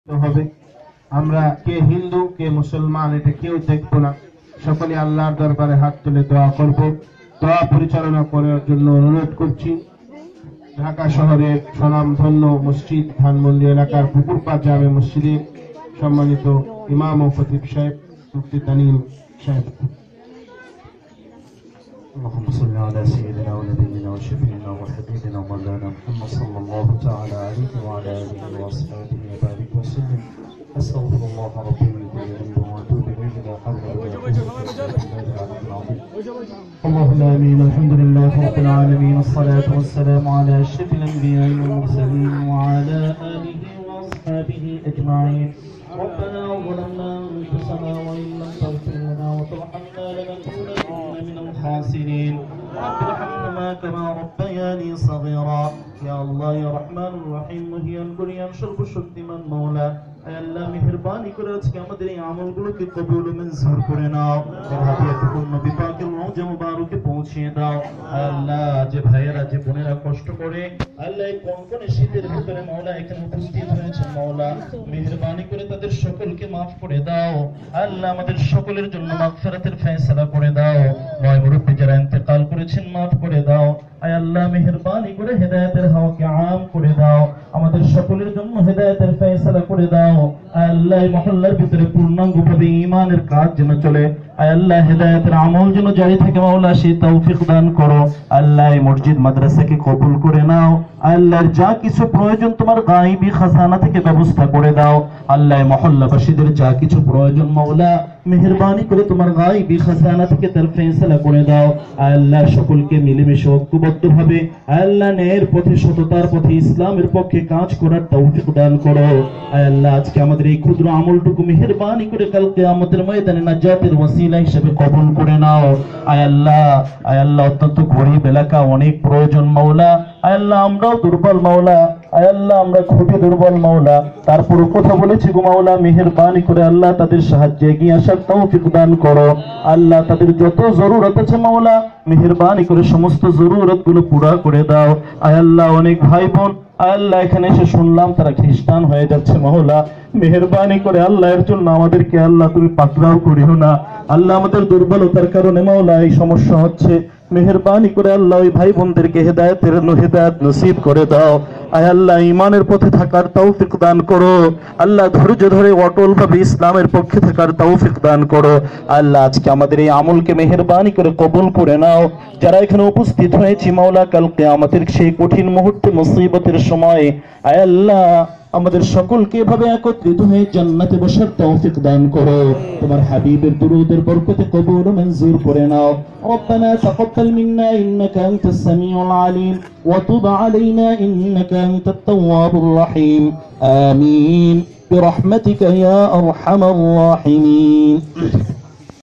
হবে। আমরা কে হিন্দু কে মুসলমান এটা কেউ দেখবো না, সকলে আল্লাহর দরবারে হাত তুলে দোয়া করব। দোয়া পরিচালনা করার জন্য অনুরোধ করছি ঢাকা শহরের স্বনামধন্য মসজিদ ধানমন্ডি এলাকার পুকুরপাড় জামে মসজিদে সম্মানিত ইমাম ও খতিব সাহেব মুফতি তানিম সাহেব। اللهم صل على سيدنا ونبينا وشفيعنا وحبيبنا ومولانا محمد صلى الله تعالى عليه وعلى اله واصحابه وبارك وسلم. استغفر الله ربي من كل ذنب واتوب اليه لا حول ولا قوه الا بالله العظيم. اللهم امين. الحمد لله رب العالمين، الصلاه والسلام على اشرف الانبياء والمرسلين وعلى اله واصحابه اجمعين. ربنا ظلمنا انفسنا وان لم تغفر لنا وترحمنا لنكونن من الخاسرين. رب ارحمهما كما ربياني صغيرا. يا الله يا رحمن الرحيم مهيان قريان شرب شكتمان مولا আল্লাহ মেহেরবানি করে আজকে আমাদের এই আমলগুলোকে কবুল ও মঞ্জুর করে নাও। হাদিয়াতুল নবী পাকের রওজা মুবারকে পৌঁছিয়ে দাও। আল্লাহ যে ভাইয়েরা যে বোনেরা কষ্ট করে আল্লাহ এই কনকনে শীতের ভিতরে মাওলা এখানে উপস্থিত হয়েছে, মাওলা মেহেরবানি করে তাদের সকলকে মাফ করে দাও। আল্লাহ আমাদের সকলের জন্য মাগফিরাতের ফয়সালা করে দাও। নয় মুরব্বি যারা ইন্তেকাল করেছেন মাফ করে দাও। আয় আল্লাহ মেহেরবানি করে হেদায়েতের হাওয়াকে আম করে দাও। আমাদের সকলের জন্য হেদায়েতের ফয়সালা করে দাও। আল্লাহ এই মহল্লার ভিতরে পূর্ণাঙ্গভাবে ঈমানের কাজ যেন চলে। আয় আল্লাহ হেদায়েতের আমল যেন জারি থাকে মাওলা সেই তৌফিক দান করো। আল্লাহ এই মসজিদ মাদ্রাসাকে কবুল করে নাও। আল্লাহর যা কিছু প্রয়োজন তোমার গায়বী খাজানা থেকে ব্যবস্থা করে দাও। আল্লাহ মহল্লাবাসীদের যা কিছু প্রয়োজন মাওলা মেহেরবানি করে তোমার গায়বী খাজানা থেকে তার ফয়সালা করে দাও। আল্লাহ সকলকে মিলেমিশে ঐক্যবদ্ধভাবে আল্লাহ ন্যায়ের পথে সততার পথে ইসলামের পক্ষে কাজ করার তৌফিক দান করো। আল্লাহ আজকে আমাদের এই ক্ষুদ্র আমলটুকু মেহেরবানি করে কাল কিয়ামতের ময়দানে নাজাতের ওসিলা হিসেবে কবুল করে নাও। আয় আল্লাহ অত্যন্ত গরীব এলাকা, অনেক প্রয়োজন মাওলা। আয় আল্লাহ আমরাও দুর্বল মাওলা। আয় আল্লাহ আমরা খুবই দুর্বল মাওলা, তারপরে কথা বলেছি গো মাওলা মেহেরবানি করে আল্লাহ তাদের সাহায্যে এগিয়ে আসার তৌফিক দান করো। আল্লাহ তাদের যত জরুরত আছে মাওলা মেহেরবানি করে সমস্ত জরুরত গুলো পুরা করে দাও। আয় আল্লাহ অনেক ভাই বোন আল্লাহ এখানে এসে শুনলাম তারা খ্রিস্টান হয়ে যাচ্ছে মাওলা, মেহেরবানি করে আল্লাহ এর জন্য আমাদেরকে আল্লাহ তুমি পাকড়াও করিও না। আল্লাহ আমাদের দুর্বলতার কারণে মাওলা এই সমস্যা হচ্ছে, মেহেরবানি করে আল্লাহ ওই ভাই বোনদেরকে হেদায়েত নসিব করে দাও। আয় আল্লাহ ঈমানের পথে থাকার তৌফিক দান করো। আল্লাহ ধৈর্য ধরে অটল ভাবে ইসলামের পক্ষে থাকার তৌফিক দান করো। আল্লাহ আজকে আমাদের এই আমলকে মেহেরবানি করে কবুল করে নাও। যারা এখানে উপস্থিত হয়েছি মাওলা কাল কিয়ামতের সেই কঠিন মুহূর্তে মুসিবতের সময় আয় আল্লাহ আমাদের সকলকে এভাবে একত্রিত হয়ে জান্নাতে বসার তৌফিক দান করো। তোমার হাবিবের দুরূদের বরকতে কবুল ও মঞ্জুর করে নাও। রব্বানা তাকাব্বাল মিন্না ইন্নাকা আনতাস সামিউল আলিম ওয়া তুব আলাইনা ইন্নাকা আনতাত তাওয়াবুর রহিম। আমিন বিরহমাতিকা ইয়া আরহামার রাহিমিন।